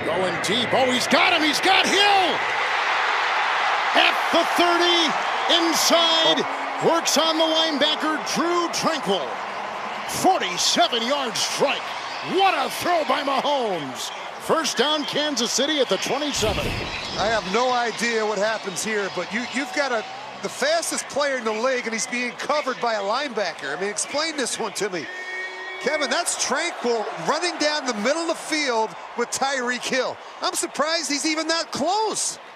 Going deep. Oh, he's got him. He's got Hill. At the 30, inside. Works on the linebacker, Drew Tranquil. 47-yard strike. What a throw by Mahomes. First down, Kansas City at the 27. I have no idea what happens here, but you've got the fastest player in the league, and he's being covered by a linebacker. I mean, explain this one to me. Kevin, that's Tranquil running down the middle of the field with Tyreek Hill. I'm surprised he's even that close.